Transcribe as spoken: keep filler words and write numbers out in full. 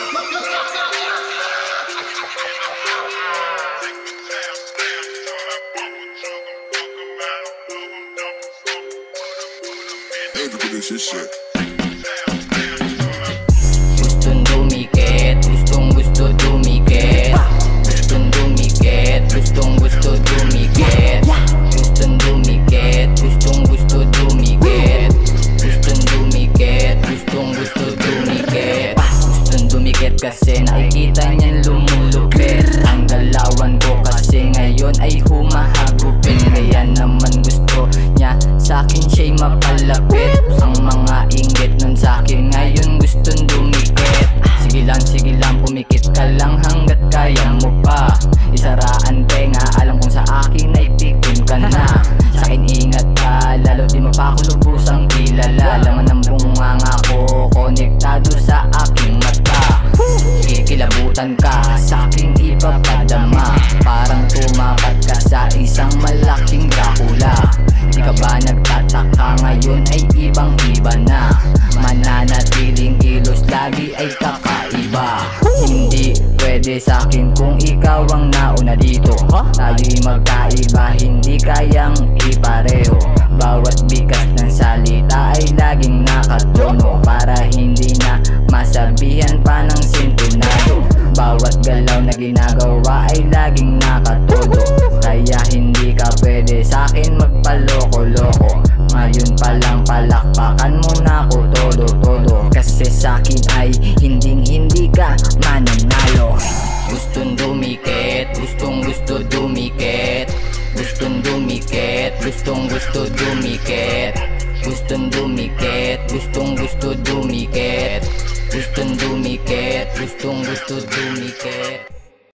Gustong dumikit, gustong gusto dumikit. Gustong dumikit, gustong gusto dumikit. Gustong dumikit, gustong gusto dumikit. Gustong dumikit, gustong gusto dumikit. Gustong dumikit kasi nakikita niyan lumulupit. Ang galawan ko kasi ngayon ay humahagupin. Kaya naman gusto niya sa'kin siya'y mapalapit. Ang mga inggit nun sa'kin ngayon gustong dumikit. Sige lang, sige lang, pumikit ka lang hanggat kaya mo pa. Isaraan tenga, alam kong sa akin ay pikon ka na. Sa'kin ingat ka, lalo di mo pa ako lubusang kilala. Laman ng bunganga ko, konektado sa aking mata. Kikilabutan ka, sa'king ipapadama. Parang tumapat ka sa isang malaking Dracula. Di ka ba nagtataka ngayon ay ibang iba na? Mananatiling kilos lagi ay kakaiba. Hindi pwede sa'kin kung ikaw ang nauna dito. Tayo'y magkaiba, hindi kayang ipareho. Bawat bigas ng salita ay laging nakatono, para hindi na masabihan pa ng sintunado. Bawat galaw na ginagawa ay laging nakatodo. Kaya hindi ka pwede sa'kin magpaloko-loko. Ngayon pa lang palakpakan mo na ako todo-todo. Kasi sa'kin ay hinding-hindi ka mananalo. Gustong dumikit, gustong gusto dumikit. Gustong dumikit, gustong gusto dumikit. Gustong dumikit, gustong gusto dumikit. Gustong dumikit, gustong gusto dumikit.